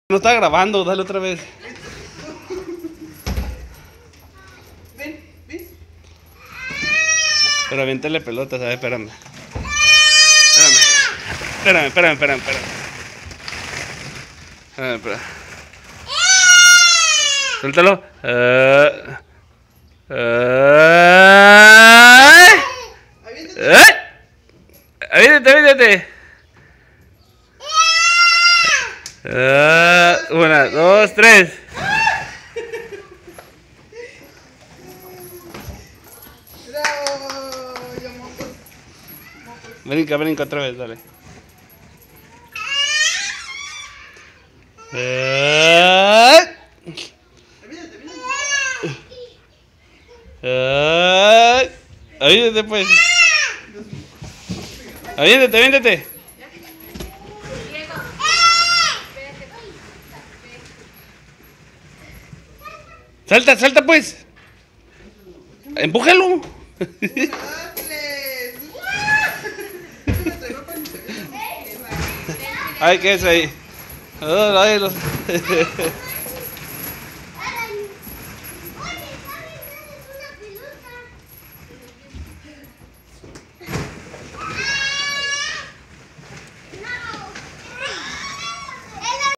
No está grabando, dale otra vez. Ven, ven. Pero aviéntale pelotas, a ver, espérame. Espérame. Espera. Suéltalo. Aviéntate. 1, 2, 3. ¡Bravo! Ya mocos. Brinca otra vez, dale. Aviéntate pues. Aviéntate. Salta pues. Empújalo. Ay, ¿qué es ahí? Ay, los...